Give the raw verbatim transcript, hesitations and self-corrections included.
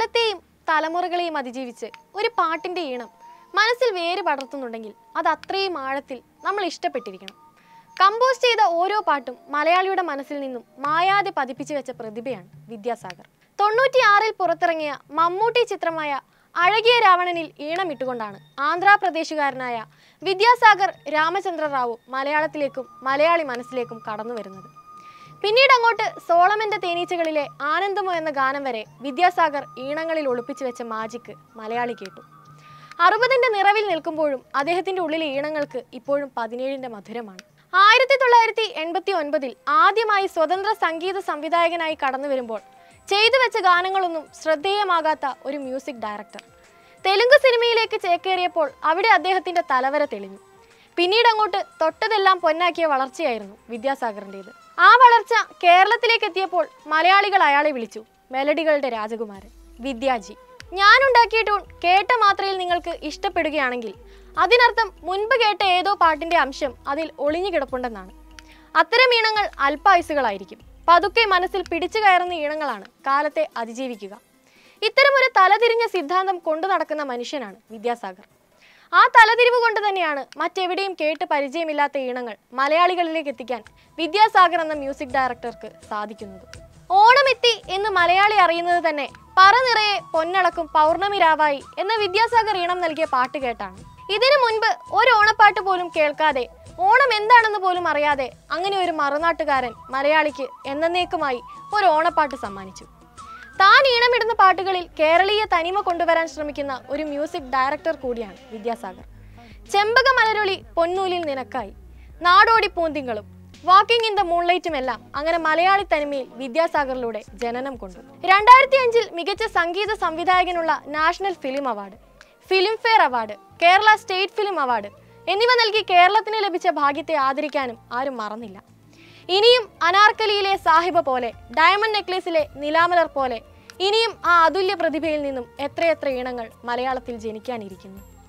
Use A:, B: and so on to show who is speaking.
A: കാലത്തെയും തലമുറകളെയും അതിജീവിച്ച് ഒരു പാട്ടിന്റെ ഈണം മനസ്സിൽ വേര് പടർത്തുന്നുണ്ടെങ്കിൽ അത് അത്രയും ആഴത്തിൽ നമ്മൾ ഇഷ്ടപ്പെട്ടിരിക്കണം. കമ്പോസ് ചെയ്ത ഓരോ പാട്ടും മലയാളിയുടെ മനസ്സിൽ നിന്നും മായാതെ പതിപ്പിച്ചു വെച്ച പ്രതിഭയാണ് വിദ്യാസാഗർ. തൊണ്ണൂറ്റിയാറിൽ പുറത്തിറങ്ങിയ മമ്മൂട്ടി ചിത്രമായ അഴകിയ രാവണനിൽ ഈണമിട്ടുകൊണ്ടാണ് ആന്ധ്രാപ്രദേശുകാരനായ വിദ്യാസാഗർ രാമചന്ദ്ര റാവു മലയാളത്തിലേക്കും മലയാളി മനസ്സിലേക്കും കടന്നു വരുന്നത്. പിന്നീട് അങ്ങോട്ട് സോളമന്റെ തേനീച്ചകളിലെ ആനന്ദമോ എന്ന ഗാനം വരെ വിദ്യാസാഗർ ഈണങ്ങളിൽ ഒളിപ്പിച്ചു വെച്ച മാജിക്ക് മലയാളി കേട്ടു. അറുപതിന്റെ നിറവിൽ നിൽക്കുമ്പോഴും അദ്ദേഹത്തിന്റെ ഉള്ളിലെ ഈണങ്ങൾക്ക് ഇപ്പോഴും പതിനേഴിന്റെ മധുരമാണ്. ആയിരത്തി തൊള്ളായിരത്തി എൺപത്തി ഒൻപതിൽ ആദ്യമായി സ്വതന്ത്ര സംഗീത സംവിധായകനായി കടന്നു വരുമ്പോൾ ചെയ്തു വെച്ച ഗാനങ്ങളൊന്നും ശ്രദ്ധേയമാകാത്ത ഒരു മ്യൂസിക് ഡയറക്ടർ തെലുങ്ക് സിനിമയിലേക്ക് ചേക്കേറിയപ്പോൾ അവിടെ അദ്ദേഹത്തിന്റെ തലവര തെളിഞ്ഞു. പിന്നീട് അങ്ങോട്ട് തൊട്ടതെല്ലാം പൊന്നാക്കിയ വളർച്ചയായിരുന്നു വിദ്യാസാഗറിൻ്റെത്. ആ വളർച്ച കേരളത്തിലേക്ക് എത്തിയപ്പോൾ മലയാളികൾ അയാളെ വിളിച്ചു മെലഡികളുടെ രാജകുമാരൻ, വിദ്യാജി. ഞാനുണ്ടാക്കിയ ട്യൂൺ കേട്ട മാത്രയിൽ നിങ്ങൾക്ക് ഇഷ്ടപ്പെടുകയാണെങ്കിൽ അതിനർത്ഥം മുൻപ് കേട്ട ഏതോ പാട്ടിന്റെ അംശം അതിൽ ഒളിഞ്ഞു കിടപ്പുണ്ടെന്നാണ്. അത്തരം ഈണങ്ങൾ അല്പായുസുകളായിരിക്കും. പതുക്കെ മനസ്സിൽ പിടിച്ചു കയറുന്ന ഈണങ്ങളാണ് കാലത്തെ അതിജീവിക്കുക. ഇത്തരമൊരു തലതിരിഞ്ഞ സിദ്ധാന്തം കൊണ്ടു നടക്കുന്ന മനുഷ്യനാണ് വിദ്യാസാഗർ. ആ തലതിരിവ് കൊണ്ട് തന്നെയാണ് മറ്റെവിടെയും കേട്ട് പരിചയമില്ലാത്ത ഈണങ്ങൾ മലയാളികളിലേക്ക് എത്തിക്കാൻ വിദ്യാസാഗർ എന്ന മ്യൂസിക് ഡയറക്ടർക്ക് സാധിക്കുന്നത്. ഓണമെത്തി എന്ന് മലയാളി അറിയുന്നത് തന്നെ പറ നിറയെ പൊന്നളക്കും പൗർണമി രാവായി എന്ന വിദ്യാസാഗർ ഈണം നൽകിയ പാട്ട് കേട്ടാണ്. ഇതിനു മുൻപ് ഒരു ഓണപ്പാട്ട് പോലും കേൾക്കാതെ, ഓണം എന്താണെന്ന് പോലും അറിയാതെ അങ്ങനെ ഒരു മറുനാട്ടുകാരൻ മലയാളിക്ക് എന്നേക്കുമായി ഒരു ഓണപ്പാട്ട് സമ്മാനിച്ചു. താൻ ഈണമിടുന്ന പാട്ടുകളിൽ കേരളീയ തനിമ കൊണ്ടുവരാൻ ശ്രമിക്കുന്ന ഒരു മ്യൂസിക് ഡയറക്ടർ കൂടിയാണ് വിദ്യാസാഗർ. ചെമ്പക മലരൊളി പൊന്നൂലിൽ നിനക്കായി, നാടോടി പൂന്തിങ്ങളും, വാക്കിംഗ് ഇൻ ദ മൂൺലൈറ്റും എല്ലാം അങ്ങനെ മലയാളി തനിമയിൽ വിദ്യാസാഗറിലൂടെ ജനനം കൊണ്ടു. രണ്ടായിരത്തി അഞ്ചിൽ മികച്ച സംഗീത സംവിധായകനുള്ള national film award, Filmfare award, Kerala state film award എന്നിവ നൽകി കേരളത്തിന് ലഭിച്ച ഭാഗ്യത്തെ ആദരിക്കാനും ആരും മറന്നില്ല. ഇനിയും അനാർക്കലിയിലെ സാഹിബ പോലെ, ഡയമണ്ട് നെക്ലേസിലെ നിലാമലർ പോലെ ഇനിയും ആ അതുല്യ പ്രതിഭയിൽ നിന്നും എത്രയെത്ര ഈണങ്ങൾ മലയാളത്തിൽ ജനിക്കാനിരിക്കുന്നു.